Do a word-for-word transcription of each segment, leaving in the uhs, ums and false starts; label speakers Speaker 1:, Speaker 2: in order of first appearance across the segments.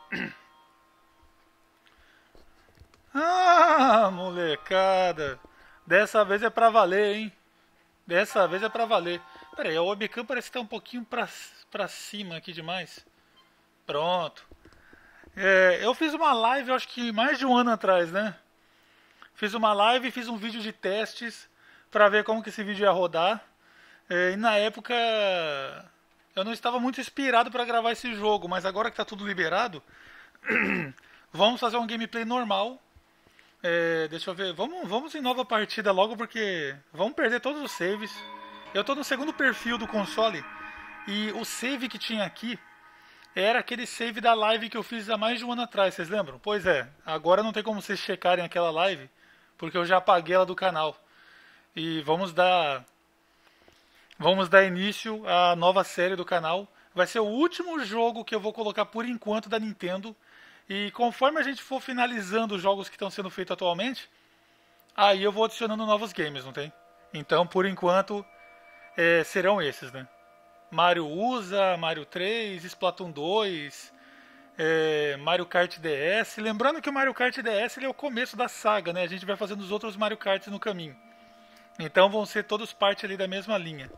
Speaker 1: Ah, molecada. Dessa vez é pra valer, hein? Dessa vez é pra valer. Pera aí, a webcam parece que tá um pouquinho pra, pra cima aqui demais. Pronto. É, eu fiz uma live, eu acho que mais de um ano atrás, né? Fiz uma live e fiz um vídeo de testes pra ver como que esse vídeo ia rodar. É, e na época eu não estava muito inspirado pra gravar esse jogo, mas agora que tá tudo liberado, vamos fazer um gameplay normal. É, deixa eu ver, vamos, vamos em nova partida logo porque vamos perder todos os saves. Eu tô no segundo perfil do console e o save que tinha aqui era aquele save da live que eu fiz há mais de um ano atrás, vocês lembram? Pois é, agora não tem como vocês checarem aquela live porque eu já apaguei ela do canal. E vamos dar vamos dar início à nova série do canal. Vai ser o último jogo que eu vou colocar por enquanto da Nintendo. E conforme a gente for finalizando os jogos que estão sendo feitos atualmente, aí eu vou adicionando novos games, não tem? Então, por enquanto, é, serão esses, né? Mario U S A, Mario três, Splatoon dois, é, Mario Kart D S. Lembrando que o Mario Kart D S ele é o começo da saga, né? A gente vai fazendo os outros Mario Karts no caminho. Então vão ser todos parte ali da mesma linha.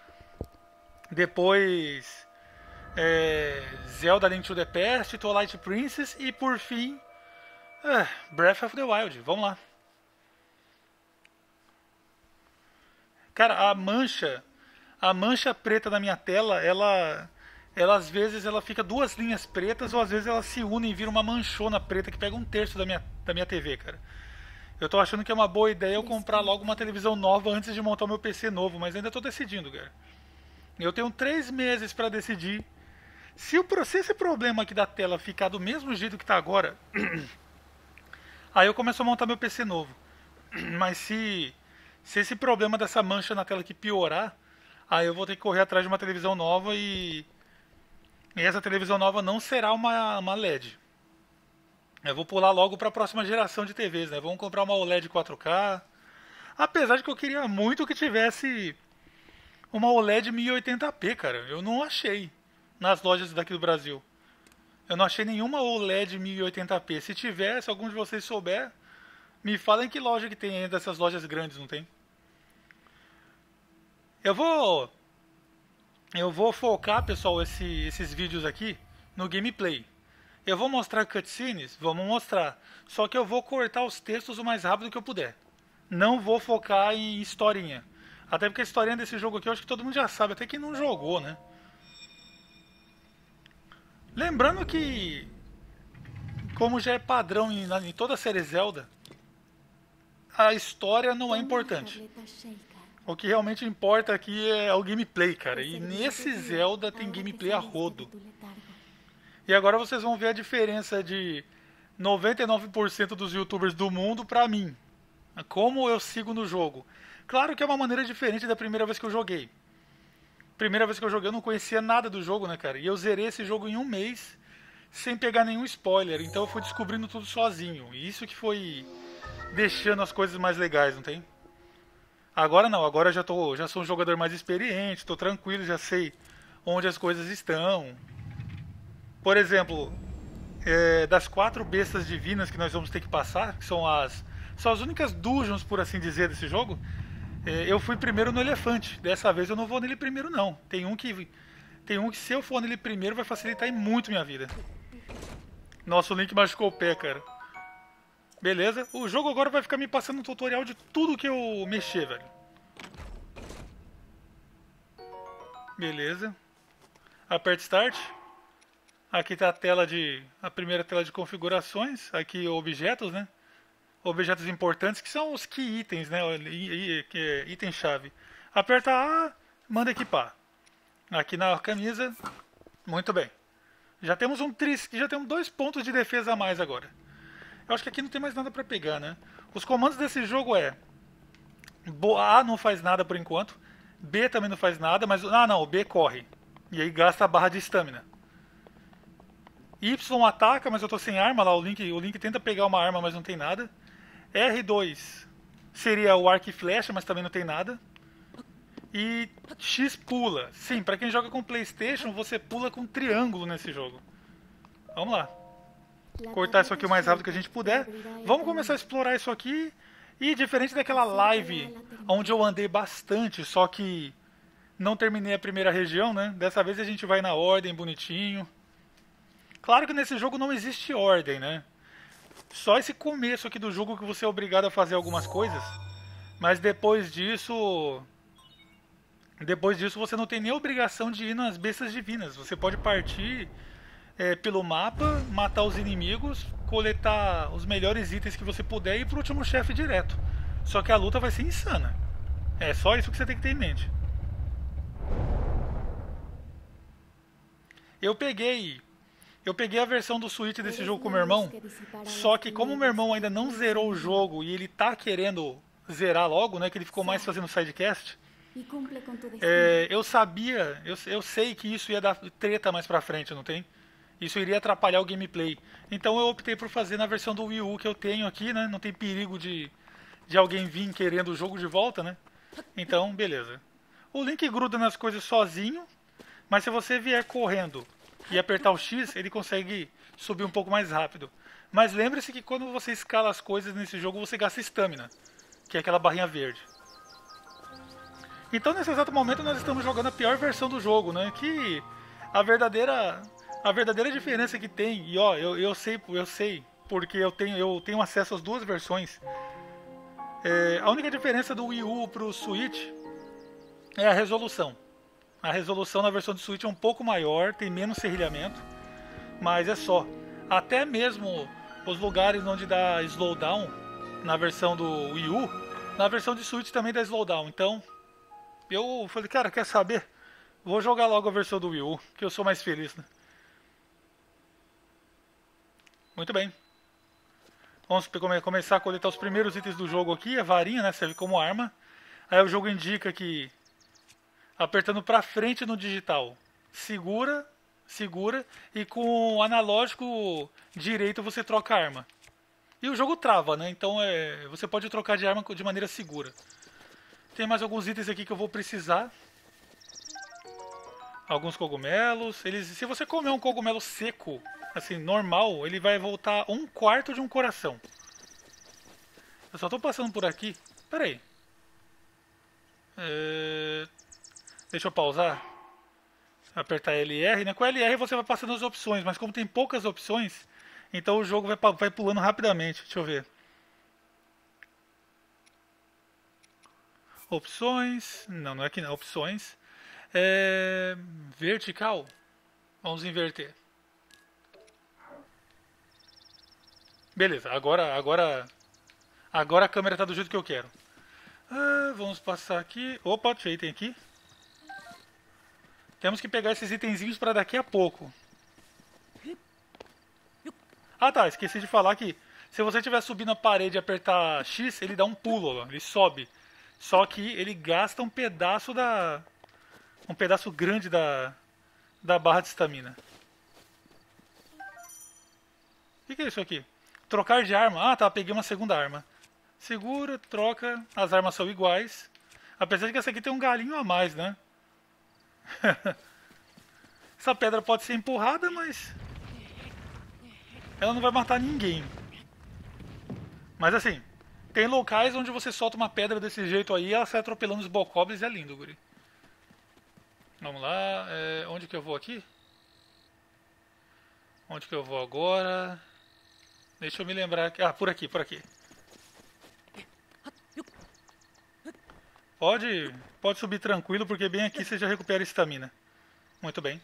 Speaker 1: Depois é, Zelda Link to the Past, Twilight Princess e por fim é, Breath of the Wild. Vamos lá. Cara, a mancha, a mancha preta na minha tela, ela, ela às vezes ela fica duas linhas pretas ou às vezes ela se une e vira uma manchona preta que pega um terço da minha, da minha T V, cara. Eu tô achando que é uma boa ideia eu comprar logo uma televisão nova antes de montar o meu P C novo, mas ainda tô decidindo, cara. Eu tenho três meses pra decidir. Se, o, se esse problema aqui da tela ficar do mesmo jeito que tá agora, aí eu começo a montar meu P C novo. Mas se, se esse problema dessa mancha na tela aqui piorar, aí eu vou ter que correr atrás de uma televisão nova e, e essa televisão nova não será uma, uma L E D. Eu vou pular logo para a próxima geração de T Vs, né? Vamos comprar uma OLED quatro K. Apesar de que eu queria muito que tivesse uma OLED mil e oitenta p, cara. Eu não achei nas lojas daqui do Brasil. Eu não achei nenhuma OLED mil e oitenta p. Se tiver, se algum de vocês souber, me falem que loja que tem aí dessas lojas grandes, não tem? Eu vou eu vou focar, pessoal, esse, esses vídeos aqui no gameplay. Eu vou mostrar cutscenes? Vamos mostrar. Só que eu vou cortar os textos o mais rápido que eu puder. Não vou focar em historinha. Até porque a historinha desse jogo aqui eu acho que todo mundo já sabe, até quem não jogou, né? Lembrando que, como já é padrão em, em toda a série Zelda, a história não é importante. O que realmente importa aqui é o gameplay, cara. E nesse Zelda tem gameplay a rodo. E agora vocês vão ver a diferença de noventa e nove por cento dos youtubers do mundo pra mim. Como eu sigo no jogo. Claro que é uma maneira diferente da primeira vez que eu joguei. Primeira vez que eu joguei eu não conhecia nada do jogo, né, cara? E eu zerei esse jogo em um mês sem pegar nenhum spoiler. Então eu fui descobrindo tudo sozinho. E isso que foi deixando as coisas mais legais, não tem? Agora não, agora eu já, tô, já sou um jogador mais experiente, tô tranquilo, já sei onde as coisas estão. Por exemplo, é, das quatro bestas divinas que nós vamos ter que passar, que são as, são as únicas dungeons, por assim dizer, desse jogo, é, eu fui primeiro no elefante. Dessa vez eu não vou nele primeiro, não. Tem um que, tem um que se eu for nele primeiro vai facilitar em muito minha vida. Nossa, o Link machucou o pé, cara. Beleza, o jogo agora vai ficar me passando um tutorial de tudo que eu mexer, velho. Beleza. Aperta Start. Aqui está a tela de a primeira tela de configurações, aqui objetos, né? Objetos importantes que são os key itens, né? Item chave. Aperta A, manda equipar. Aqui na camisa, muito bem. Já temos um tris, já temos dois pontos de defesa a mais agora. Eu acho que aqui não tem mais nada para pegar, né? Os comandos desse jogo é A não faz nada por enquanto, B também não faz nada, mas ah não, o B corre e aí gasta a barra de estamina. Y ataca, mas eu tô sem arma lá, o Link, o Link tenta pegar uma arma, mas não tem nada. R dois seria o arco e flecha, mas também não tem nada. E X pula. Sim, pra quem joga com PlayStation, você pula com triângulo nesse jogo. Vamos lá. cortar isso aqui o mais rápido que a gente puder. Vamos começar a explorar isso aqui. E diferente daquela live onde eu andei bastante, só que não terminei a primeira região, né? Dessa vez a gente vai na ordem, bonitinho. Claro que nesse jogo não existe ordem, né? Só esse começo aqui do jogo que você é obrigado a fazer algumas coisas. Mas depois disso... Depois disso você não tem nem obrigação de ir nas bestas divinas. Você pode partir é, pelo mapa, matar os inimigos, coletar os melhores itens que você puder e ir pro último chefe direto. Só que a luta vai ser insana. É só isso que você tem que ter em mente. Eu peguei... Eu peguei a versão do Switch desse jogo com o meu irmão. Só que como o meu irmão ainda não zerou o jogo e ele tá querendo zerar logo, né? Que ele ficou mais fazendo sidecast. É, eu sabia, eu, eu sei que isso ia dar treta mais pra frente, não tem? Isso iria atrapalhar o gameplay. Então eu optei por fazer na versão do Wii U que eu tenho aqui, né? Não tem perigo de, de alguém vir querendo o jogo de volta, né? Então, beleza. O Link gruda nas coisas sozinho, mas se você vier correndo e apertar o X, ele consegue subir um pouco mais rápido. Mas lembre-se que quando você escala as coisas nesse jogo, você gasta estamina, que é aquela barrinha verde. Então nesse exato momento nós estamos jogando a pior versão do jogo, né? Que a verdadeira a verdadeira diferença que tem, e ó, eu, eu sei, eu sei, porque eu tenho eu tenho acesso às duas versões. É, a única diferença do Wii U pro Switch é a resolução. A resolução na versão do Switch é um pouco maior, tem menos serrilhamento, mas é só. Até mesmo os lugares onde dá slowdown na versão do Wii U, na versão de Switch também dá slowdown. Então eu falei, cara, quer saber? Vou jogar logo a versão do Wii U, que eu sou mais feliz, né? Muito bem. Vamos começar a coletar os primeiros itens do jogo aqui. A varinha, né, serve como arma. Aí o jogo indica que apertando pra frente no digital, segura, segura, e com o analógico direito você troca a arma. E o jogo trava, né? Então é, você pode trocar de arma de maneira segura. Tem mais alguns itens aqui que eu vou precisar. Alguns cogumelos. Eles, se você comer um cogumelo seco, assim, normal, ele vai voltar um quarto de um coração. Eu só tô passando por aqui. Pera aí. É... Deixa eu pausar. Apertar L R, né? Com L R você vai passando as opções, mas como tem poucas opções, então o jogo vai, vai pulando rapidamente. Deixa eu ver. Opções. Não, não é aqui não. Opções. É... Vertical. Vamos inverter. Beleza, agora, agora, agora a câmera está do jeito que eu quero. Ah, vamos passar aqui. Opa, deixa eu item aqui. Temos que pegar esses itenzinhos para daqui a pouco. Ah tá, esqueci de falar que se você estiver subindo a parede e apertar X, ele dá um pulo, ó, ele sobe. Só que ele gasta um pedaço da... Um pedaço grande da, da barra de estamina. O que, que é isso aqui? Trocar de arma. Ah tá, peguei uma segunda arma. Segura, troca. As armas são iguais. Apesar de que essa aqui tem um galinho a mais, né? Essa pedra pode ser empurrada, mas ela não vai matar ninguém. Mas assim, tem locais onde você solta uma pedra desse jeito aí e ela sai atropelando os bokoblins, é lindo, guri. Vamos lá, é, onde que eu vou aqui? Onde que eu vou agora? Deixa eu me lembrar aqui. Ah, por aqui, por aqui. Pode, pode subir tranquilo, porque bem aqui você já recupera estamina. Muito bem.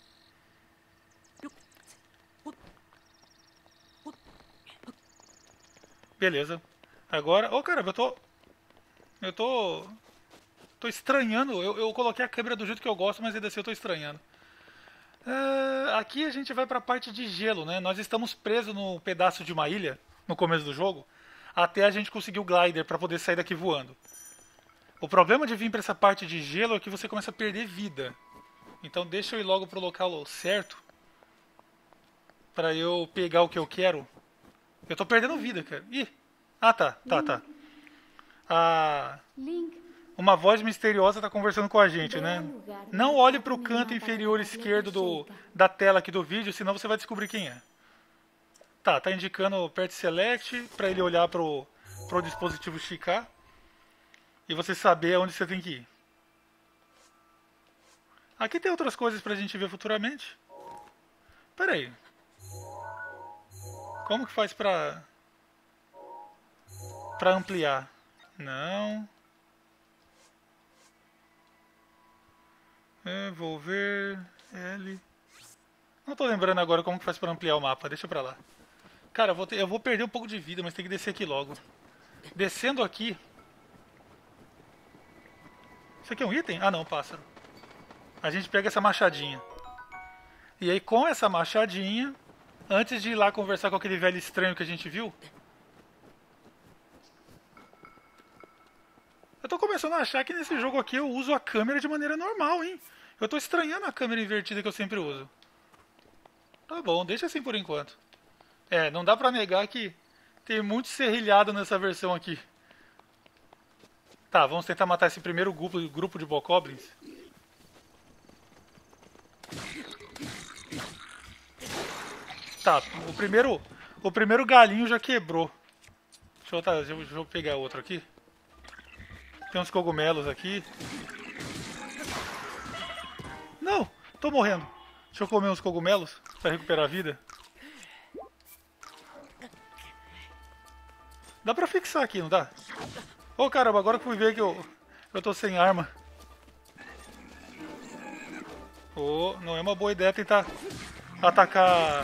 Speaker 1: Beleza. Agora... Ô, oh, caramba, eu tô... Eu tô... Tô estranhando. Eu, eu coloquei a câmera do jeito que eu gosto, mas ainda assim eu tô estranhando. Uh, aqui a gente vai pra parte de gelo, né? Nós estamos presos no pedaço de uma ilha, no começo do jogo, até a gente conseguir o glider pra poder sair daqui voando. O problema de vir pra essa parte de gelo é que você começa a perder vida. Então deixa eu ir logo pro local certo, pra eu pegar o que eu quero. Eu tô perdendo vida, cara. Ih! Ah, tá, tá, tá. Ah, uma voz misteriosa tá conversando com a gente, né? Não olhe pro canto inferior esquerdo do, da tela aqui do vídeo, senão você vai descobrir quem é. Tá, tá indicando o Pet Select pra ele olhar pro, pro dispositivo esticar. E você saber aonde você tem que ir. Aqui tem outras coisas pra gente ver futuramente. Pera aí. Como que faz pra... Pra ampliar? Não. É, vou ver... L... Não tô lembrando agora como que faz pra ampliar o mapa. Deixa pra lá. Cara, eu vou, ter, eu vou perder um pouco de vida, mas tem que descer aqui logo. Descendo aqui... Isso aqui é um item? Ah não, pássaro. A gente pega essa machadinha. E aí com essa machadinha, antes de ir lá conversar com aquele velho estranho que a gente viu... Eu tô começando a achar que nesse jogo aqui eu uso a câmera de maneira normal, hein? Eu tô estranhando a câmera invertida que eu sempre uso. Tá bom, deixa assim por enquanto. É, não dá pra negar que tem muito serrilhado nessa versão aqui. Tá, vamos tentar matar esse primeiro grupo, grupo de bokoblins. Tá, o primeiro, o primeiro galinho já quebrou. Deixa eu, tá, deixa eu pegar outro aqui. Tem uns cogumelos aqui. Não, tô morrendo. Deixa eu comer uns cogumelos pra recuperar a vida. Dá pra fixar aqui, não dá? Ô oh, caramba, agora que fui ver que eu, eu tô sem arma. Oh, não é uma boa ideia tentar atacar...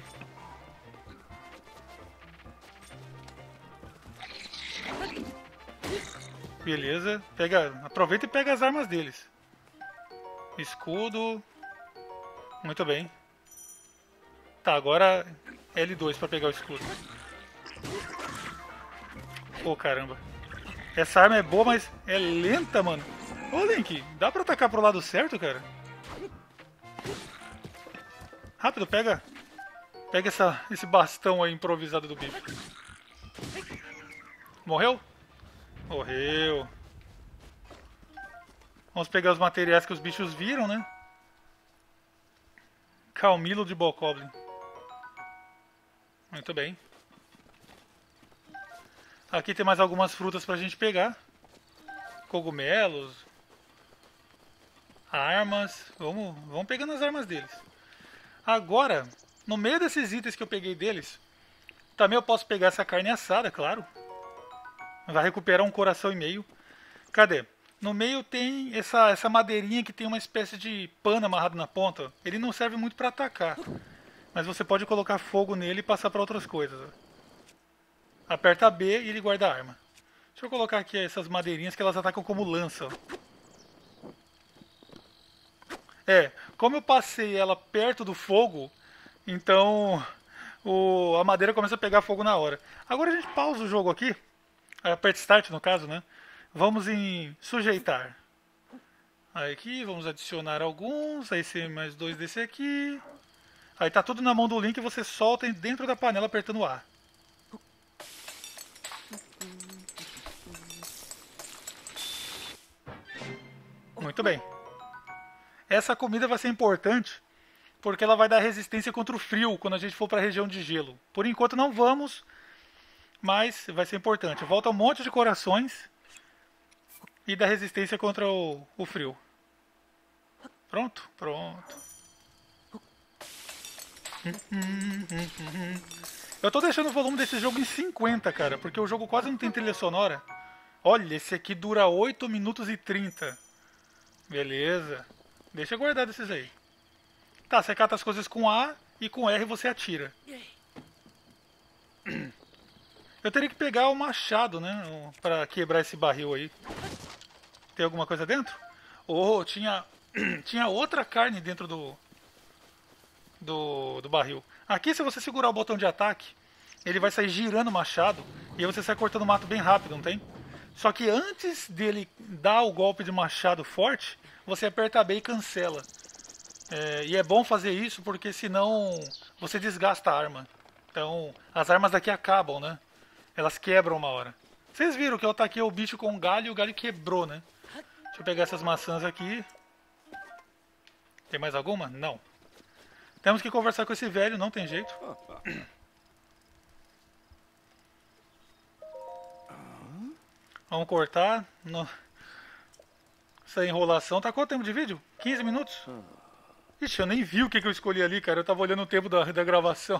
Speaker 1: Beleza, pega, aproveita e pega as armas deles. Escudo. Muito bem. Tá, agora L dois pra pegar o escudo. Pô, oh, caramba. Essa arma é boa, mas é lenta, mano. Ô, Link, dá pra atacar pro lado certo, cara? Rápido, pega. Pega essa, esse bastão aí improvisado do bicho. Morreu? Morreu. Vamos pegar os materiais que os bichos viram, né? Calmilo de bokoblin. Muito bem. Aqui tem mais algumas frutas pra gente pegar. Cogumelos. Armas. Vamos, vamos pegando as armas deles. Agora, no meio desses itens que eu peguei deles, também eu posso pegar essa carne assada, claro. Vai recuperar um coração e meio. Cadê? No meio tem essa, essa madeirinha que tem uma espécie de pano amarrado na ponta. Ele não serve muito para atacar. Mas você pode colocar fogo nele e passar para outras coisas. Aperta B e ele guarda a arma. Deixa eu colocar aqui essas madeirinhas que elas atacam como lança. É, como eu passei ela perto do fogo, então o, a madeira começa a pegar fogo na hora. Agora a gente pausa o jogo aqui. Aperta Start no caso, né? Vamos em sujeitar. Aí aqui, vamos adicionar alguns. Aí tem mais dois desse aqui. Aí tá tudo na mão do Link e você solta dentro da panela apertando A. Muito bem. Essa comida vai ser importante porque ela vai dar resistência contra o frio quando a gente for para a região de gelo. Por enquanto não vamos... Mas vai ser importante. Volta um monte de corações e dá resistência contra o, o frio. Pronto? Pronto. Eu tô deixando o volume desse jogo em cinquenta, cara, porque o jogo quase não tem trilha sonora. Olha, esse aqui dura oito minutos e trinta. Beleza. Deixa guardado esses aí. Tá, você cata as coisas com A e com R você atira. Eu teria que pegar o machado, né? Pra quebrar esse barril aí. Tem alguma coisa dentro? Oh, tinha, tinha outra carne dentro do, do, do barril. Aqui, se você segurar o botão de ataque, ele vai sair girando o machado. E aí você sai cortando o mato bem rápido, não tem? Só que antes dele dar o golpe de machado forte, você aperta B e cancela. É, e é bom fazer isso porque senão você desgasta a arma. Então, as armas daqui acabam, né? Elas quebram uma hora. Vocês viram que eu ataquei o bicho com um galho e o galho quebrou, né? Deixa eu pegar essas maçãs aqui. Tem mais alguma? Não. Temos que conversar com esse velho, não tem jeito. Vamos cortar. No... Essa enrolação. Tá quanto tempo de vídeo? quinze minutos? Ixi, eu nem vi o que, que eu escolhi ali, cara. Eu tava olhando o tempo da, da gravação.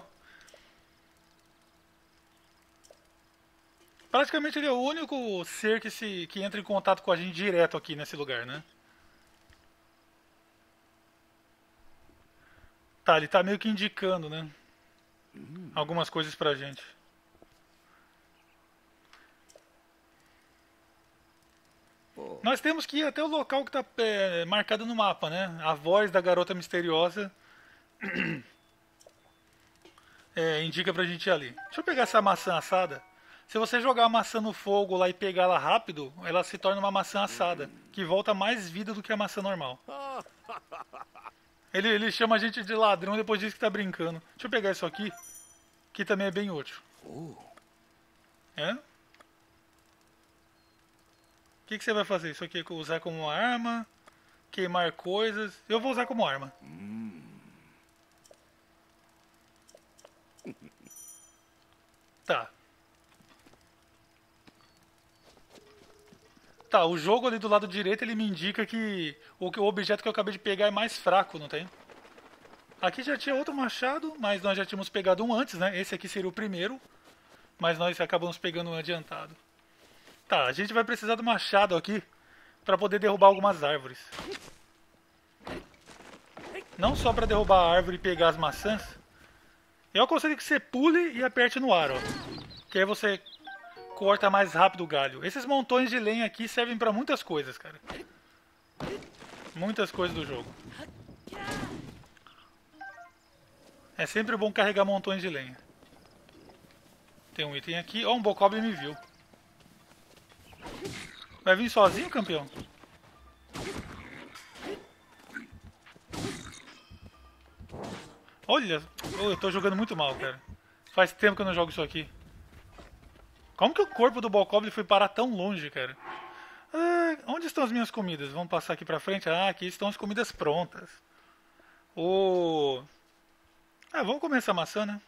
Speaker 1: Praticamente ele é o único ser que, se, que entra em contato com a gente direto aqui nesse lugar, né? Tá, ele tá meio que indicando, né? Algumas coisas pra gente. Nós temos que ir até o local que tá é, marcado no mapa, né? A voz da garota misteriosa é, indica pra gente ir ali. Deixa eu pegar essa maçã assada. Se você jogar a maçã no fogo lá e pegar ela rápido, ela se torna uma maçã assada, que volta mais vida do que a maçã normal. Ele, ele chama a gente de ladrão e depois diz que tá brincando. Deixa eu pegar isso aqui, que também é bem útil. É? O que, que você vai fazer? Isso aqui é usar como arma, queimar coisas. Eu vou usar como arma. Tá. Tá, o jogo ali do lado direito ele me indica que o, que o objeto que eu acabei de pegar é mais fraco, não tem? Aqui já tinha outro machado, mas nós já tínhamos pegado um antes, né? Esse aqui seria o primeiro, mas nós acabamos pegando um adiantado. Tá, a gente vai precisar do machado aqui para poder derrubar algumas árvores. Não só para derrubar a árvore e pegar as maçãs. Eu aconselho que você pule e aperte no ar, ó. Que aí você corta mais rápido o galho. Esses montões de lenha aqui servem para muitas coisas, cara. Muitas coisas do jogo. É sempre bom carregar montões de lenha. Tem um item aqui. Ó, um bokoblin me viu. Vai vir sozinho, campeão? Olha, oh, eu tô jogando muito mal, cara. Faz tempo que eu não jogo isso aqui. Como que o corpo do bokoblin foi parar tão longe, cara? Ah, onde estão as minhas comidas? Vamos passar aqui pra frente? Ah, aqui estão as comidas prontas. O... Ah, vamos comer essa maçã, né?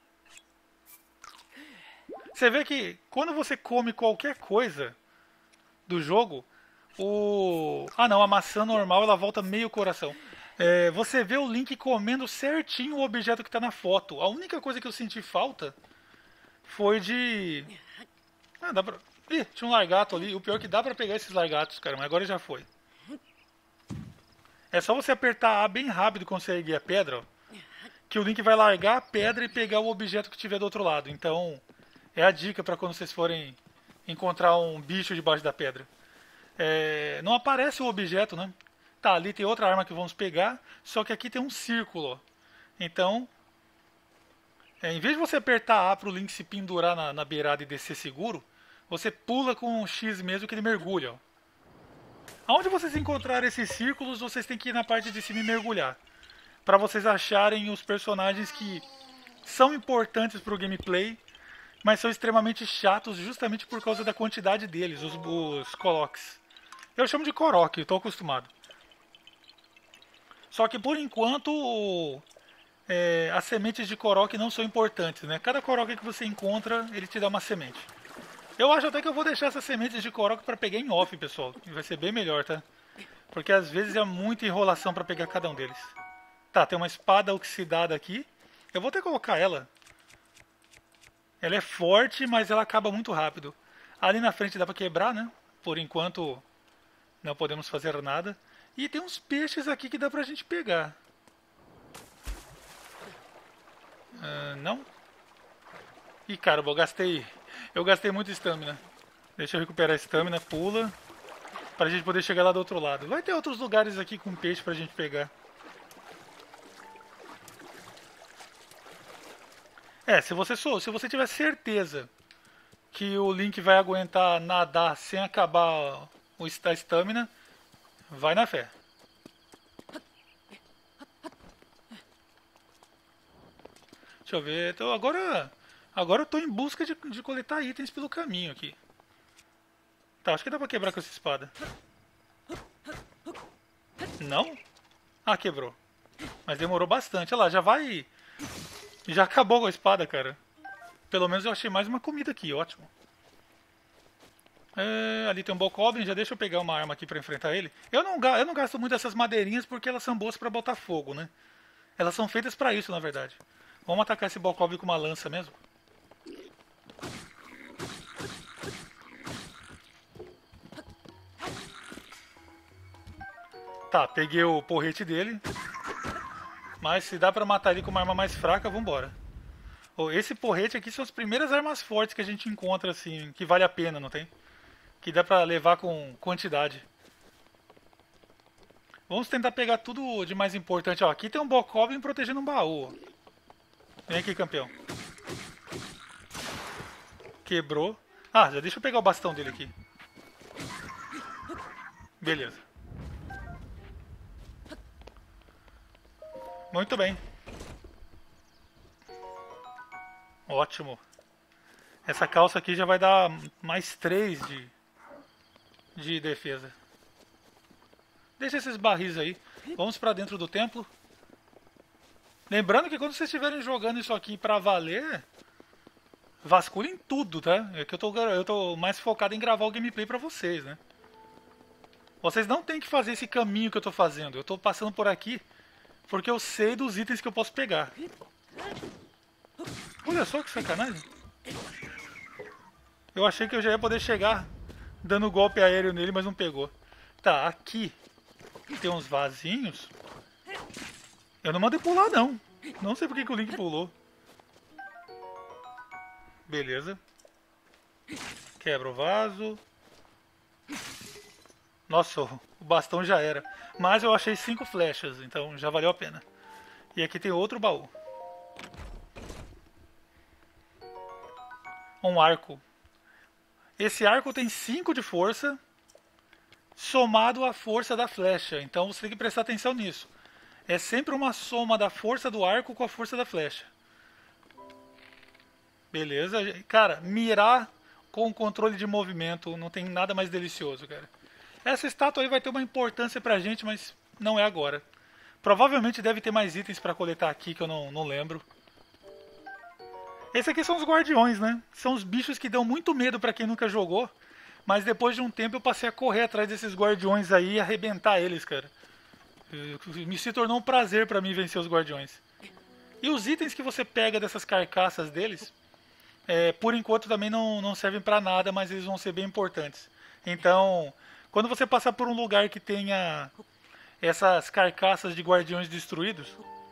Speaker 1: Você vê que quando você come qualquer coisa do jogo, o... Ah não, a maçã normal ela volta meio coração. É, você vê o Link comendo certinho o objeto que está na foto. A única coisa que eu senti falta foi de... Ah, dá pra... Ih, tinha um largato ali. O pior é que dá pra pegar esses largatos, cara, mas agora já foi. É só você apertar A bem rápido quando você erguer a pedra, ó, que o Link vai largar a pedra e pegar o objeto que tiver do outro lado. Então, é a dica pra quando vocês forem encontrar um bicho debaixo da pedra. É... Não aparece o objeto, né? Tá, ali tem outra arma que vamos pegar, só que aqui tem um círculo, ó. Então, é, em vez de você apertar A para o Link se pendurar na, na beirada e descer seguro, você pula com um X mesmo que ele mergulha, ó. Aonde vocês encontrarem esses círculos, vocês têm que ir na parte de cima e mergulhar. Para vocês acharem os personagens que são importantes para o gameplay, mas são extremamente chatos justamente por causa da quantidade deles, os, os Koroks. Eu chamo de Korok, estou acostumado. Só que por enquanto é, as sementes de Korok não são importantes, né? Cada Korok que você encontra, ele te dá uma semente. Eu acho até que eu vou deixar essas sementes de Korok para pegar em off, pessoal. Vai ser bem melhor, tá? Porque às vezes é muita enrolação para pegar cada um deles. Tá, tem uma espada oxidada aqui. Eu vou até colocar ela. Ela é forte, mas ela acaba muito rápido. Ali na frente dá para quebrar, né? Por enquanto não podemos fazer nada. E tem uns peixes aqui que dá pra gente pegar. Uh, não? Ih, caramba, eu gastei... Eu gastei muito estamina. Deixa eu recuperar a estamina, pula. Pra gente poder chegar lá do outro lado. Vai ter outros lugares aqui com peixe pra gente pegar. É, se você, sou, se você tiver certeza que o Link vai aguentar nadar sem acabar o, a estamina... Vai na fé. Deixa eu ver. Então, agora, agora eu tô em busca de, de coletar itens pelo caminho aqui. Tá, acho que dá pra quebrar com essa espada. Não? Ah, quebrou. Mas demorou bastante. Olha lá, já vai... Já acabou com a espada, cara. Pelo menos eu achei mais uma comida aqui, ótimo. É, ali tem um Bokoblin, já deixa eu pegar uma arma aqui pra enfrentar ele. Eu não, ga- eu não gasto muito essas madeirinhas porque elas são boas pra botar fogo, né? Elas são feitas pra isso, na verdade. Vamos atacar esse Bokoblin com uma lança mesmo. Tá, peguei o porrete dele. Mas se dá pra matar ele com uma arma mais fraca, vambora. Oh, esse porrete aqui são as primeiras armas fortes que a gente encontra, assim, que vale a pena, não tem? Que dá pra levar com quantidade. Vamos tentar pegar tudo de mais importante. Ó, aqui tem um Bokoblin protegendo um baú. Vem aqui, campeão. Quebrou. Ah, já deixa eu pegar o bastão dele aqui. Beleza. Muito bem. Ótimo. Essa calça aqui já vai dar mais três de, de defesa. Deixa esses barris aí. Vamos pra dentro do templo. Lembrando que quando vocês estiverem jogando isso aqui pra valer, vasculhem tudo, tá? É que eu tô, eu tô mais focado em gravar o gameplay pra vocês, né? Vocês não tem que fazer esse caminho que eu tô fazendo. Eu tô passando por aqui porque eu sei dos itens que eu posso pegar. Olha só que sacanagem. Eu achei que eu já ia poder chegar dando golpe aéreo nele, mas não pegou. Tá, aqui tem uns vasinhos. Eu não mandei pular, não. Não sei porque que o Link pulou. Beleza. Quebra o vaso. Nossa, o bastão já era. Mas eu achei cinco flechas, então já valeu a pena. E aqui tem outro baú. Um arco. Esse arco tem cinco de força, somado à força da flecha. Então você tem que prestar atenção nisso. É sempre uma soma da força do arco com a força da flecha. Beleza. Cara, mirar com controle de movimento não tem nada mais delicioso, cara. Essa estátua aí vai ter uma importância pra gente, mas não é agora. Provavelmente deve ter mais itens pra coletar aqui que eu não, não lembro. Esses aqui são os guardiões, né? São os bichos que dão muito medo pra quem nunca jogou. Mas depois de um tempo eu passei a correr atrás desses guardiões aí e arrebentar eles, cara. Me se tornou um prazer pra mim vencer os guardiões. E os itens que você pega dessas carcaças deles, é, por enquanto também não, não servem pra nada, mas eles vão ser bem importantes. Então, quando você passar por um lugar que tenha essas carcaças de guardiões destruídos,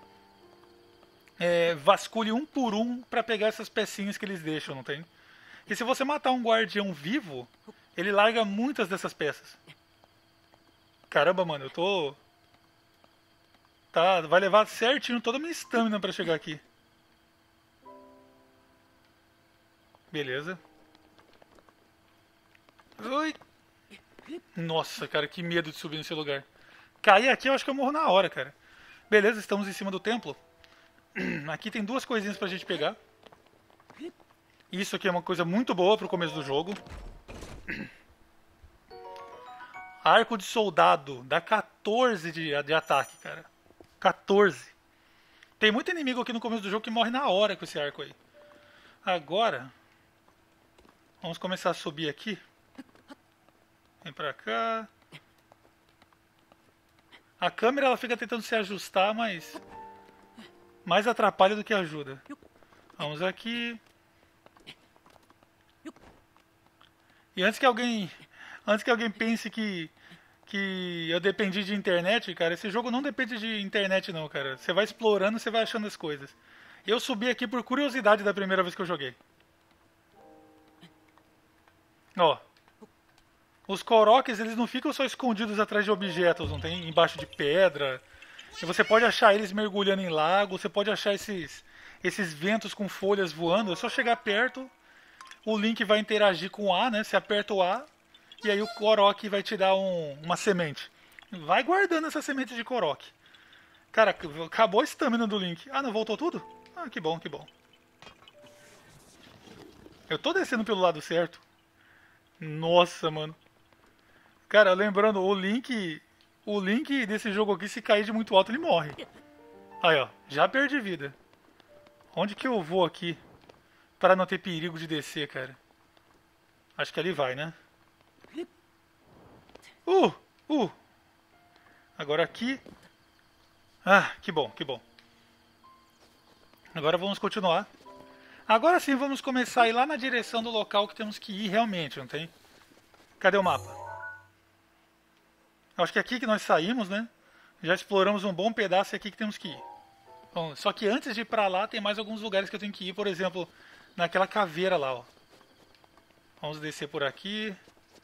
Speaker 1: é, vasculhe um por um pra pegar essas pecinhas que eles deixam, não tem? E se você matar um guardião vivo, ele larga muitas dessas peças. Caramba, mano, eu tô... Tá, vai levar certinho toda a minha estamina pra chegar aqui. Beleza. Oi. Nossa, cara, que medo de subir nesse lugar. Cair aqui eu acho que eu morro na hora, cara. Beleza, estamos em cima do templo. Aqui tem duas coisinhas pra gente pegar. Isso aqui é uma coisa muito boa pro começo do jogo. Arco de soldado. Dá quatorze de, de ataque, cara. quatorze. Tem muito inimigo aqui no começo do jogo que morre na hora com esse arco aí. Agora, vamos começar a subir aqui. Vem pra cá. A câmera ela fica tentando se ajustar, mas mais atrapalha do que ajuda. Vamos aqui. E antes que alguém, antes que alguém pense que que eu dependi de internet, cara, esse jogo não depende de internet não, cara. Você vai explorando, você vai achando as coisas. Eu subi aqui por curiosidade da primeira vez que eu joguei. Ó. Os Koroks, eles não ficam só escondidos atrás de objetos, não tem? Embaixo de pedra. E você pode achar eles mergulhando em lago, você pode achar esses, esses ventos com folhas voando. É só chegar perto, o Link vai interagir com o A, né? Você aperta o A, e aí o Korok vai te dar um, uma semente. Vai guardando essa semente de Korok. Cara, acabou a estamina do Link. Ah, não voltou tudo? Ah, que bom, que bom. Eu tô descendo pelo lado certo. Nossa, mano. Cara, lembrando, o Link... O Link desse jogo aqui, se cair de muito alto, ele morre. Aí, ó. Já perdi vida. Onde que eu vou aqui? Para não ter perigo de descer, cara. Acho que ali vai, né? Uh, uh. Agora aqui. Ah, que bom, que bom. Agora vamos continuar. Agora sim vamos começar a ir lá na direção do local que temos que ir realmente, não tem? Cadê o mapa? Acho que é aqui que nós saímos, né? Já exploramos um bom pedaço e é aqui que temos que ir. Bom, só que antes de ir pra lá tem mais alguns lugares que eu tenho que ir. Por exemplo, naquela caveira lá, ó. Vamos descer por aqui.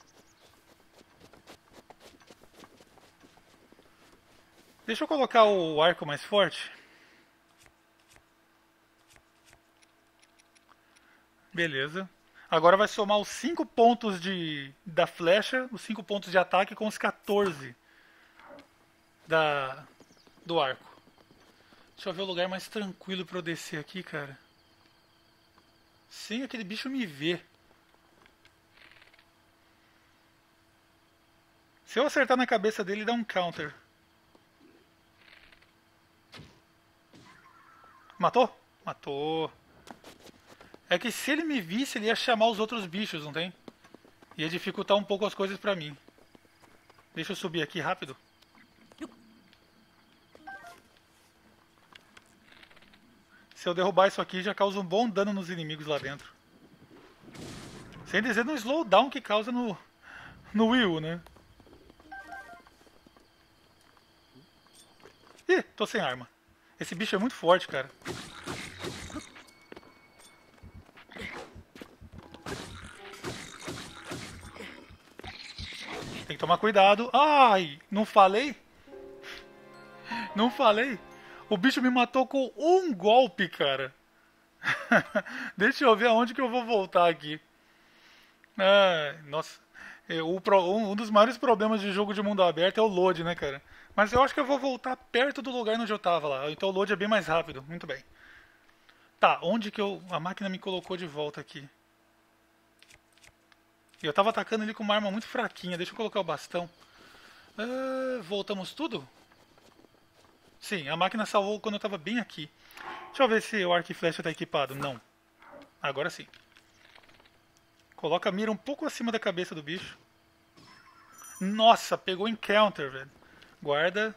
Speaker 1: Deixa eu colocar o arco mais forte. Beleza. Agora vai somar os cinco pontos de, da flecha, os cinco pontos de ataque com os quatorze da, do arco. Deixa eu ver o lugar mais tranquilo pra eu descer aqui, cara. Sem aquele bicho me ver. Se eu acertar na cabeça dele, dá um counter. Matou? Matou. É que se ele me visse, ele ia chamar os outros bichos, não tem? Ia dificultar um pouco as coisas pra mim. Deixa eu subir aqui rápido. Se eu derrubar isso aqui, já causa um bom dano nos inimigos lá dentro. Sem dizer no slowdown que causa no, no Wii U, né? Ih, tô sem arma. Esse bicho é muito forte, cara. Tem que tomar cuidado. Ai, não falei? Não falei? O bicho me matou com um golpe, cara. Deixa eu ver aonde que eu vou voltar aqui. Ah, nossa. O, um dos maiores problemas de jogo de mundo aberto é o load, né, cara? Mas eu acho que eu vou voltar perto do lugar onde eu tava lá. Então o load é bem mais rápido. Muito bem. Tá, onde que eu... a máquina me colocou de volta aqui? Eu tava atacando ele com uma arma muito fraquinha. Deixa eu colocar o bastão. Ah, voltamos tudo? Sim, a máquina salvou quando eu tava bem aqui. Deixa eu ver se o arco e flecha tá equipado. Não. Agora sim. Coloca a mira um pouco acima da cabeça do bicho. Nossa, pegou encounter, velho. Guarda.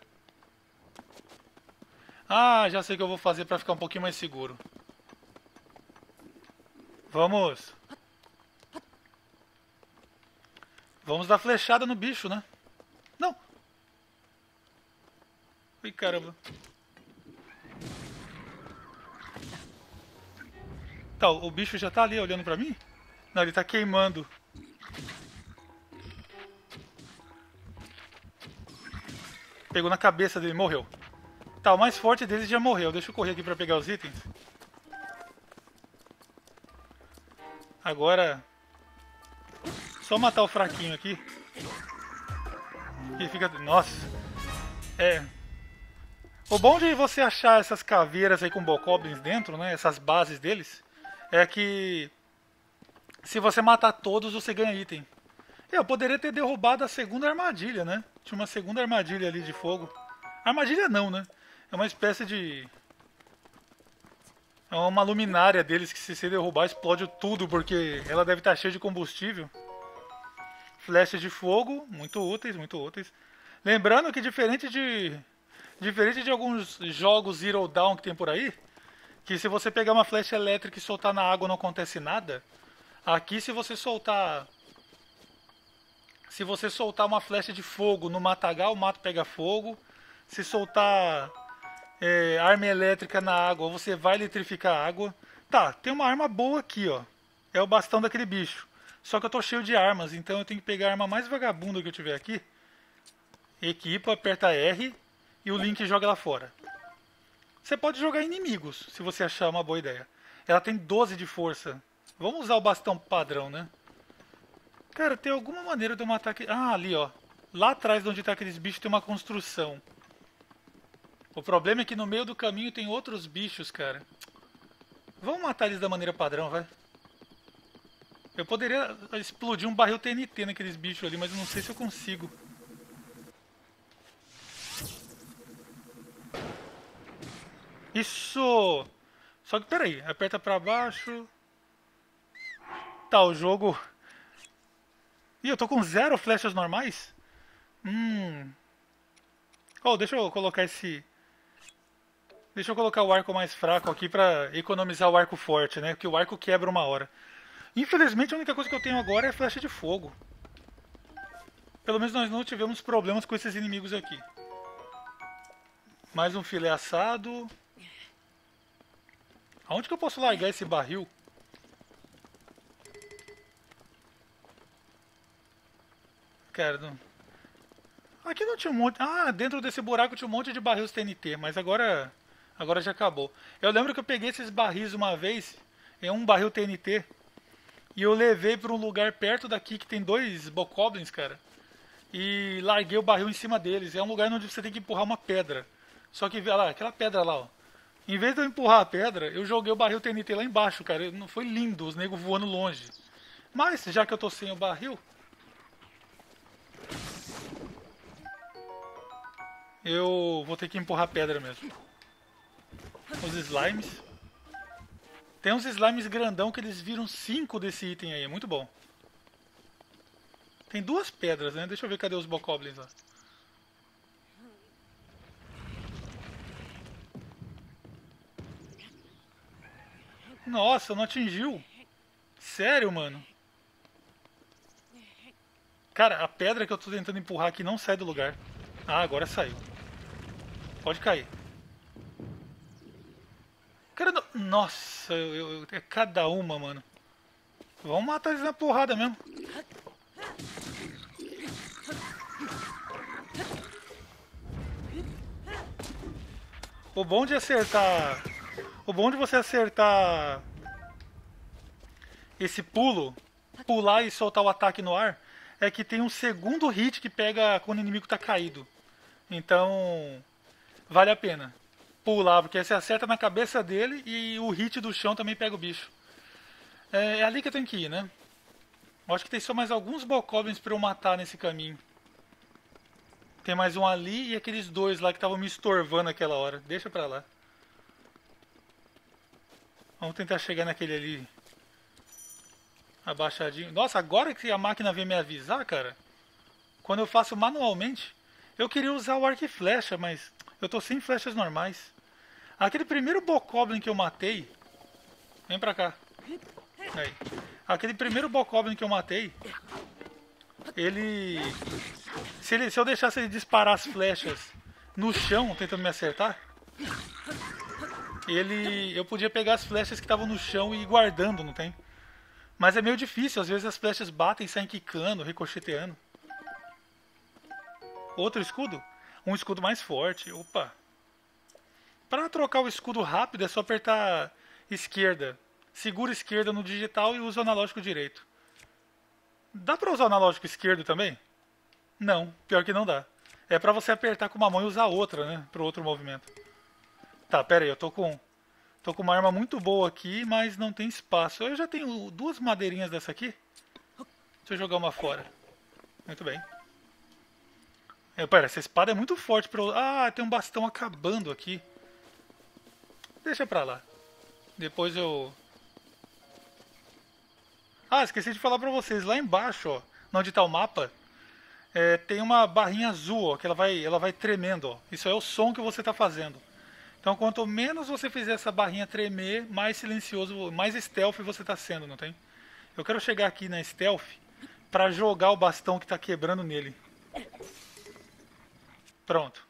Speaker 1: Ah, já sei o que eu vou fazer pra ficar um pouquinho mais seguro. Vamos. Vamos dar flechada no bicho, né? Não. Ih, caramba. Tá, o bicho já tá ali olhando pra mim? Não, ele tá queimando. Pegou na cabeça dele, morreu. Tá, o mais forte deles já morreu. Deixa eu correr aqui pra pegar os itens. Agora... só matar o fraquinho aqui. Que fica... nossa. É... o bom de você achar essas caveiras aí com bokoblins dentro, né? Essas bases deles. É que... se você matar todos, você ganha item. Eu poderia ter derrubado a segunda armadilha, né? Tinha uma segunda armadilha ali de fogo. Armadilha não, né? É uma espécie de... é uma luminária deles que se você derrubar explode tudo, porque ela deve estar cheia de combustível. Flechas de fogo, muito úteis, muito úteis. Lembrando que diferente de... diferente de alguns jogos Zero Dawn que tem por aí, que se você pegar uma flecha elétrica e soltar na água não acontece nada. Aqui se você soltar... se você soltar uma flecha de fogo no matagal, o mato pega fogo. Se soltar é, arma elétrica na água, você vai eletrificar a água. Tá, tem uma arma boa aqui, ó. É o bastão daquele bicho. Só que eu tô cheio de armas, então eu tenho que pegar a arma mais vagabunda que eu tiver aqui. Equipa, aperta R e o Link joga ela fora. Você pode jogar inimigos, se você achar uma boa ideia. Ela tem doze de força. Vamos usar o bastão padrão, né? Cara, tem alguma maneira de eu matar aqui... ah, ali, ó. Lá atrás de onde tá aqueles bichos tem uma construção. O problema é que no meio do caminho tem outros bichos, cara. Vamos matar eles da maneira padrão, vai. Eu poderia explodir um barril T N T naqueles bichos ali, mas eu não sei se eu consigo. Isso! Só que peraí, aperta pra baixo. Tá, o jogo... ih, eu tô com zero flechas normais? Hum. Oh, deixa eu colocar esse... Deixa eu colocar o arco mais fraco aqui pra economizar o arco forte, né? Porque o arco quebra uma hora. Infelizmente a única coisa que eu tenho agora é flecha de fogo. Pelo menos nós não tivemos problemas com esses inimigos aqui. Mais um filé assado. Aonde que eu posso largar esse barril? Cara, não... Aqui não tinha um monte... Ah, dentro desse buraco tinha um monte de barris T N T, mas agora... Agora já acabou. Eu lembro que eu peguei esses barris uma vez, em um barril T N T, e eu levei para um lugar perto daqui que tem dois bokoblins, cara. E larguei o barril em cima deles. É um lugar onde você tem que empurrar uma pedra. Só que, olha lá, aquela pedra lá, ó. Em vez de eu empurrar a pedra, eu joguei o barril T N T lá embaixo, cara. Não foi lindo, os negros voando longe. Mas, já que eu tô sem o barril, eu vou ter que empurrar a pedra mesmo. Os slimes. Tem uns slimes grandão que eles viram cinco desse item aí, é muito bom. Tem duas pedras, né? Deixa eu ver cadê os bokoblins lá. Nossa, não atingiu. Sério, mano? Cara, a pedra que eu tô tentando empurrar aqui não sai do lugar. Ah, agora saiu. Pode cair. Cara, não... Nossa, eu, eu- é cada uma, mano. Vamos matar eles na porrada mesmo. O bom de acertar... O bom de você acertar esse pulo, pular e soltar o ataque no ar, é que tem um segundo hit que pega quando o inimigo tá caído. Então, vale a pena pular, porque aí você acerta na cabeça dele e o hit do chão também pega o bicho. É, é ali que eu tenho que ir, né? Eu acho que tem só mais alguns bokoblins pra eu matar nesse caminho. Tem mais um ali e aqueles dois lá que estavam me estorvando aquela hora. Deixa pra lá. Vamos tentar chegar naquele ali abaixadinho. Nossa, agora que a máquina vem me avisar, cara. Quando eu faço manualmente, eu queria usar o arco e flecha, mas eu tô sem flechas normais. Aquele primeiro bokoblin que eu matei... Vem pra cá. Aí. Aquele primeiro bokoblin que eu matei... Ele... Se, ele... se eu deixasse ele disparar as flechas no chão, tentando me acertar... Ele... Eu podia pegar as flechas que estavam no chão e ir guardando, não tem? Mas é meio difícil, às vezes as flechas batem, saem quicando, ricocheteando. Outro escudo? Um escudo mais forte. Opa. Para trocar o escudo rápido é só apertar esquerda. Segura esquerda no digital e usa o analógico direito. Dá pra usar o analógico esquerdo também? Não, pior que não dá. É pra você apertar com uma mão e usar a outra, né? Pro outro movimento. Tá, pera aí, eu tô com... Tô com uma arma muito boa aqui, mas não tem espaço. Eu já tenho duas madeirinhas dessa aqui. Deixa eu jogar uma fora. Muito bem. É, pera, essa espada é muito forte pra eu... Ah, tem um bastão acabando aqui. Deixa pra lá. Depois eu... Ah, esqueci de falar pra vocês. Lá embaixo, ó, onde tá o mapa, é, tem uma barrinha azul, ó, que ela vai, ela vai tremendo, ó. Isso é o som que você tá fazendo. Então, quanto menos você fizer essa barrinha tremer, mais silencioso, mais stealth você tá sendo, não tem? Eu quero chegar aqui na stealth pra jogar o bastão que tá quebrando nele. Pronto.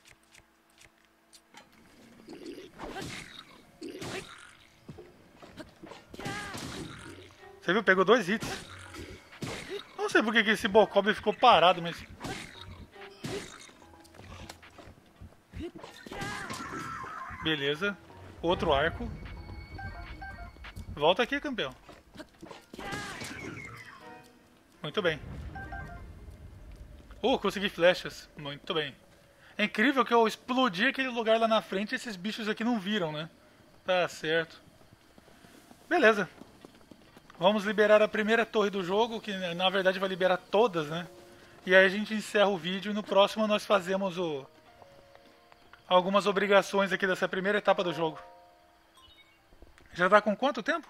Speaker 1: Você viu? Pegou dois hits. Não sei por que que esse Bokoblin ficou parado, mas... Beleza. Outro arco. Volta aqui, campeão. Muito bem. Uh, consegui flechas. Muito bem. É incrível que eu explodi aquele lugar lá na frente e esses bichos aqui não viram, né? Tá certo. Beleza. Vamos liberar a primeira torre do jogo, que na verdade vai liberar todas, né? E aí a gente encerra o vídeo e no próximo nós fazemos o... algumas obrigações aqui dessa primeira etapa do jogo. Já tá com quanto tempo?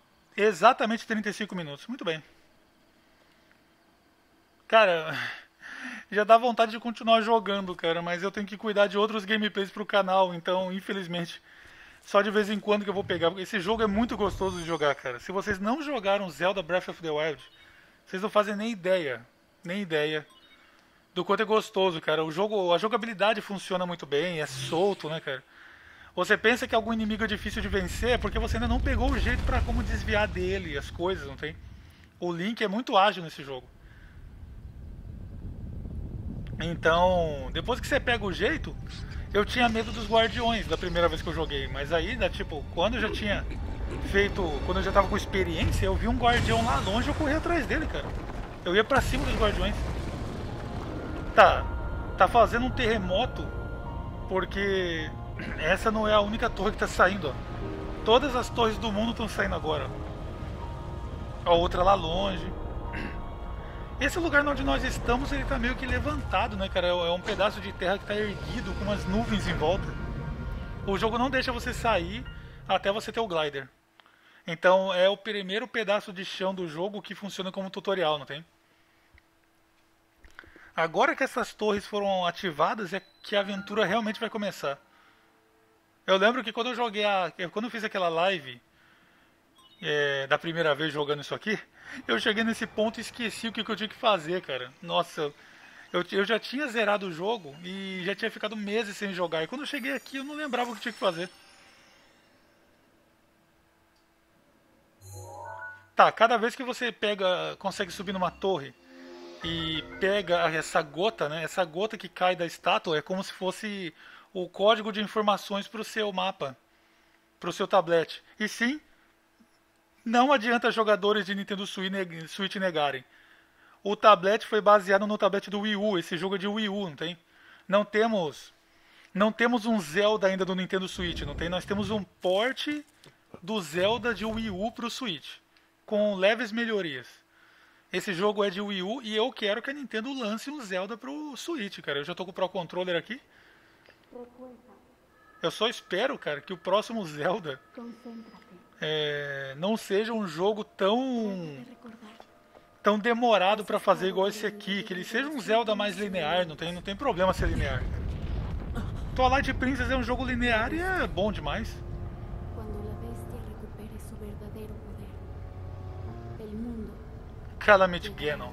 Speaker 1: Exatamente trinta e cinco minutos. Muito bem. Cara, Já dá vontade de continuar jogando, cara, mas eu tenho que cuidar de outros gameplays pro canal, então, infelizmente, só de vez em quando que eu vou pegar. Porque esse jogo é muito gostoso de jogar, cara. Se vocês não jogaram Zelda Breath of the Wild, vocês não fazem nem ideia, nem ideia do quanto é gostoso, cara. O jogo, a jogabilidade funciona muito bem, é solto, né, cara? Você pensa que algum inimigo é difícil de vencer é porque você ainda não pegou o jeito pra como desviar dele, as coisas, não tem? O Link é muito ágil nesse jogo. Então, depois que você pega o jeito, eu tinha medo dos guardiões da primeira vez que eu joguei, mas aí, né, tipo, quando eu já tinha feito, quando eu já tava com experiência, eu vi um guardião lá longe, eu corri atrás dele, cara. Eu ia pra cima dos guardiões. Tá, tá fazendo um terremoto porque essa não é a única torre que tá saindo, ó. Todas as torres do mundo estão saindo agora. A outra lá longe. Esse lugar onde nós estamos, ele tá meio que levantado, né, cara? É um pedaço de terra que tá erguido com umas nuvens em volta. O jogo não deixa você sair até você ter o glider. Então é o primeiro pedaço de chão do jogo que funciona como tutorial, não tem? Agora que essas torres foram ativadas é que a aventura realmente vai começar. Eu lembro que quando eu joguei a. Quando eu fiz aquela live é, da primeira vez jogando isso aqui, eu cheguei nesse ponto e esqueci o que, que eu tinha que fazer, cara. Nossa, eu, eu já tinha zerado o jogo e já tinha ficado meses sem jogar. E quando eu cheguei aqui eu não lembrava o que tinha que fazer. Tá, cada vez que você pega, consegue subir numa torre e pega essa gota, né? Essa gota que cai da estátua é como se fosse o código de informações para o seu mapa, para o seu tablet. E sim, não adianta jogadores de Nintendo Switch negarem. O tablet foi baseado no tablet do Wii U. Esse jogo é de Wii U, não tem? Não temos, não temos um Zelda ainda do Nintendo Switch, não tem? Nós temos um port do Zelda de Wii U para o Switch, com leves melhorias. Esse jogo é de Wii U e eu quero que a Nintendo lance um Zelda pro Switch, cara. Eu já tô com o Pro Controller aqui. Eu só espero, cara, que o próximo Zelda é, não seja um jogo tão tão demorado pra fazer igual esse aqui, que ele seja um Zelda mais linear, não tem, não tem problema ser linear. Twilight Princess é um jogo linear e é bom demais. Calamity Ganon.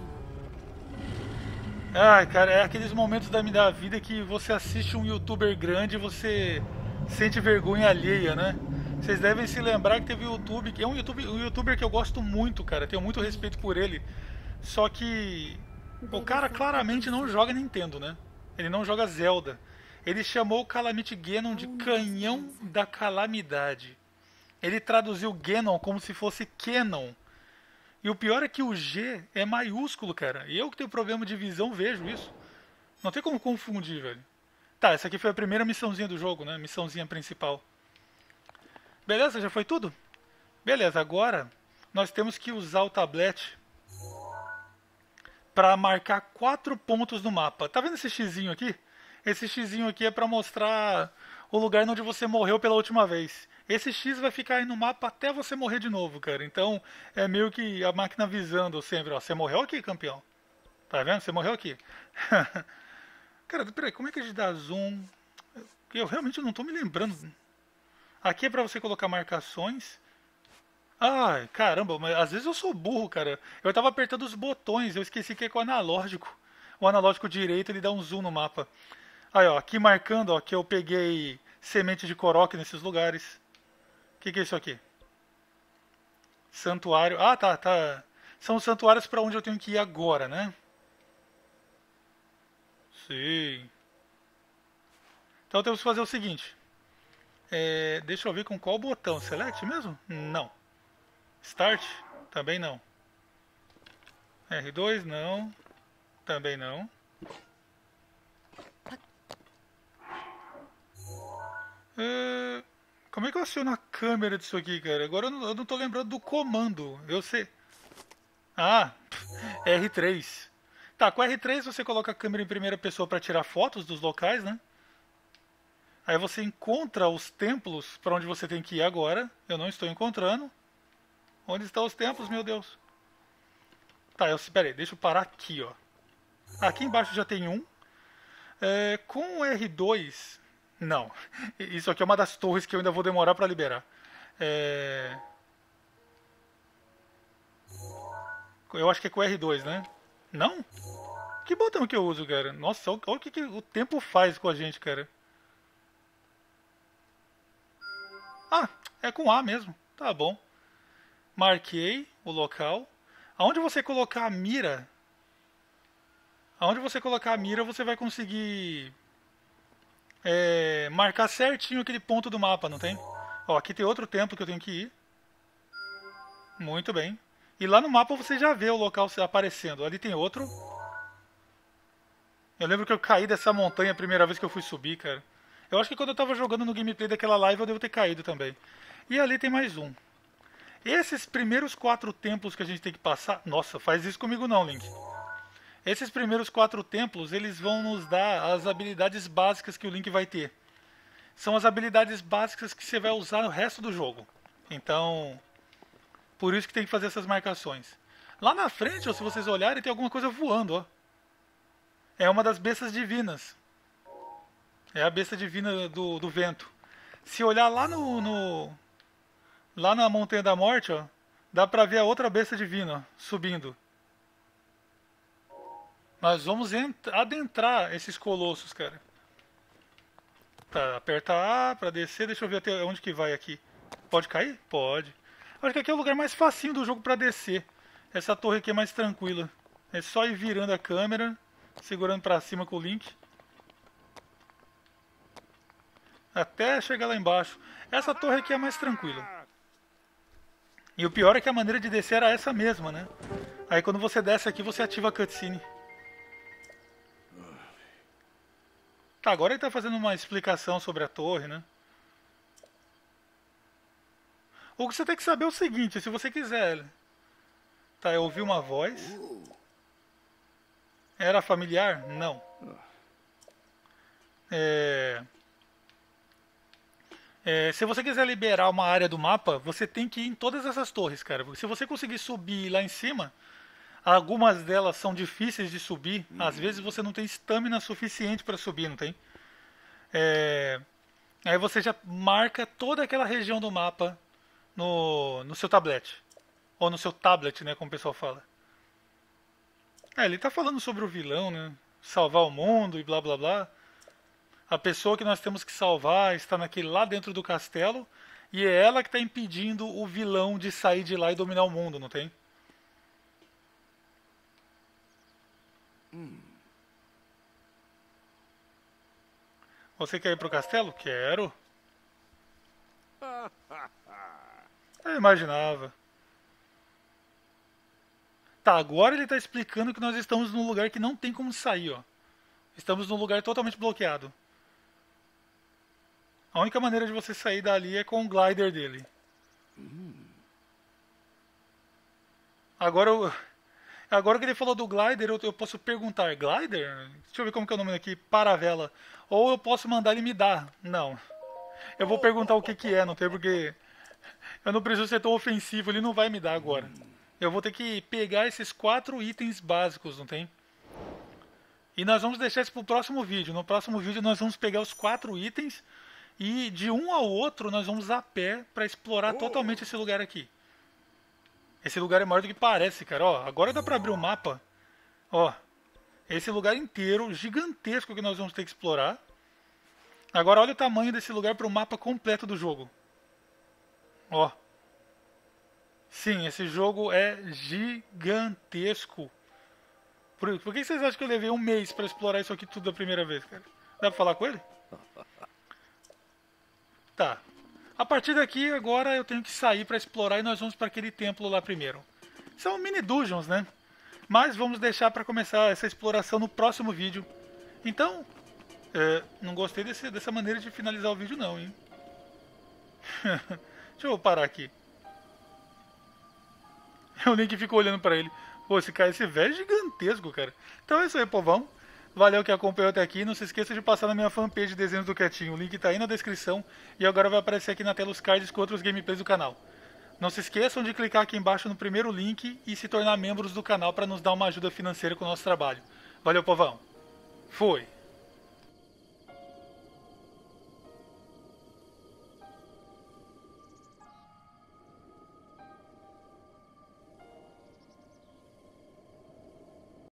Speaker 1: Ai, cara, é aqueles momentos da minha vida que você assiste um youtuber grande e você sente vergonha alheia, né? Vocês devem se lembrar que teve um YouTube, que é um YouTuber, um youtuber que eu gosto muito, cara, tenho muito respeito por ele. Só que o cara claramente não joga Nintendo, né? Ele não joga Zelda. Ele chamou o Calamity Ganon de Canhão da Calamidade. Ele traduziu Ganon como se fosse Kenon. E o pior é que o G é maiúsculo, cara. E eu que tenho problema de visão vejo isso. Não tem como confundir, velho. Tá, essa aqui foi a primeira missãozinha do jogo, né? Missãozinha principal. Beleza, já foi tudo? Beleza, agora nós temos que usar o tablet para marcar quatro pontos no mapa. Tá vendo esse xizinho aqui? Esse xizinho aqui é para mostrar o lugar onde você morreu pela última vez. Esse X vai ficar aí no mapa até você morrer de novo, cara. Então é meio que a máquina avisando sempre, ó, você morreu aqui, campeão. Tá vendo? Você morreu aqui. Cara, peraí, como é que a gente dá zoom? Eu realmente não tô me lembrando. Aqui é pra você colocar marcações. Ai, caramba, mas às vezes eu sou burro, cara. Eu tava apertando os botões, eu esqueci que é com o analógico. O analógico direito ele dá um zoom no mapa. Aí, ó, aqui marcando, ó, que eu peguei semente de Korok nesses lugares. O que, que é isso aqui? Santuário. Ah, tá, tá. São os santuários para onde eu tenho que ir agora, né? Sim. Então temos que fazer o seguinte. É, deixa eu ver com qual botão. Select mesmo? Não. Start? Também não. R dois? Não. Também não. É... Como é que eu aciono a câmera disso aqui, cara? Agora eu não, eu não tô lembrando do comando. Eu sei. Ah, R três. Tá, com R três você coloca a câmera em primeira pessoa para tirar fotos dos locais, né? Aí você encontra os templos para onde você tem que ir agora. Eu não estou encontrando. Onde estão os templos, meu Deus? Tá, eu, pera aí, deixa eu parar aqui, ó. Aqui embaixo já tem um. É, com o R dois... Não. Isso aqui é uma das torres que eu ainda vou demorar pra liberar. É... Eu acho que é com o R dois, né? Não? Que botão que eu uso, cara? Nossa, olha o que, que o tempo faz com a gente, cara. Ah, é com A mesmo. Tá bom. Marquei o local. Aonde você colocar a mira... Aonde você colocar a mira, você vai conseguir... É, marcar certinho aquele ponto do mapa, não tem? Ó, aqui tem outro templo que eu tenho que ir. Muito bem. E lá no mapa você já vê o local aparecendo. Ali tem outro. Eu lembro que eu caí dessa montanha a primeira vez que eu fui subir, cara. Eu acho que quando eu tava jogando no gameplay daquela live eu devo ter caído também. E ali tem mais um. Esses primeiros quatro templos que a gente tem que passar... Nossa, faz isso comigo não, Link. Esses primeiros quatro templos, eles vão nos dar as habilidades básicas que o Link vai ter. São as habilidades básicas que você vai usar no resto do jogo. Então, por isso que tem que fazer essas marcações. Lá na frente, ó, se vocês olharem, tem alguma coisa voando, ó. É uma das bestas divinas. É a besta divina do, do vento. Se olhar lá no, no... Lá na Montanha da Morte, ó, dá pra ver a outra besta divina, ó, subindo. Nós vamos adentrar esses colossos, cara. Tá, aperta A pra descer. Deixa eu ver até onde que vai aqui. Pode cair? Pode. Acho que aqui é o lugar mais facinho do jogo pra descer. Essa torre aqui é mais tranquila. É só ir virando a câmera, segurando pra cima com o Link. Até chegar lá embaixo. Essa torre aqui é mais tranquila. E o pior é que a maneira de descer era essa mesma, né? Aí quando você desce aqui, você ativa a cutscene. Tá, agora ele tá fazendo uma explicação sobre a torre, né? O que você tem que saber é o seguinte, se você quiser... Tá, eu ouvi uma voz. Era familiar? Não. É... É, se você quiser liberar uma área do mapa, você tem que ir em todas essas torres, cara. Porque se você conseguir subir lá em cima, algumas delas são difíceis de subir. Uhum. Às vezes você não tem estamina suficiente para subir, não tem? É, aí você já marca toda aquela região do mapa no, no seu tablet. Ou no seu tablet, né, como o pessoal fala. É, ele tá falando sobre o vilão, né? Salvar o mundo e blá blá blá. A pessoa que nós temos que salvar está naquele lá dentro do castelo e é ela que está impedindo o vilão de sair de lá e dominar o mundo, não tem? Hum. Você quer ir pro castelo? Quero. Eu imaginava. Tá, agora ele está explicando que nós estamos num lugar que não tem como sair, ó. Estamos num lugar totalmente bloqueado. A única maneira de você sair dali é com o glider dele. Agora, eu, agora que ele falou do glider, eu, eu posso perguntar, glider? Deixa eu ver como que é o nome aqui, paravela. Ou eu posso mandar ele me dar. Não. Eu vou perguntar o que que é, não tem porque... Eu não preciso ser tão ofensivo, ele não vai me dar agora. Eu vou ter que pegar esses quatro itens básicos, não tem? E nós vamos deixar isso pro próximo vídeo. No próximo vídeo nós vamos pegar os quatro itens... E de um ao outro nós vamos a pé para explorar oh. totalmente esse lugar aqui. Esse lugar é maior do que parece, cara. Ó, agora dá para abrir o mapa. Ó, esse lugar inteiro, gigantesco que nós vamos ter que explorar. Agora olha o tamanho desse lugar para o mapa completo do jogo. Ó. Sim, esse jogo é gigantesco. Por, por que vocês acham que eu levei um mês para explorar isso aqui tudo da primeira vez, cara? Dá pra falar com ele? Tá. A partir daqui, agora eu tenho que sair para explorar e nós vamos para aquele templo lá primeiro. São mini dungeons, né? Mas vamos deixar para começar essa exploração no próximo vídeo. Então, é, não gostei desse, dessa maneira de finalizar o vídeo não, hein? Deixa eu parar aqui. O Link ficou olhando para ele. Pô, esse cara, esse velho é gigantesco, cara. Então é isso aí, povão. Valeu que acompanhou até aqui. Não se esqueça de passar na minha fanpage de Desenhos do Quietinho. O link tá aí na descrição. E agora vai aparecer aqui na tela os cards com outros gameplays do canal. Não se esqueçam de clicar aqui embaixo no primeiro link e se tornar membros do canal para nos dar uma ajuda financeira com o nosso trabalho. Valeu, povão. Fui.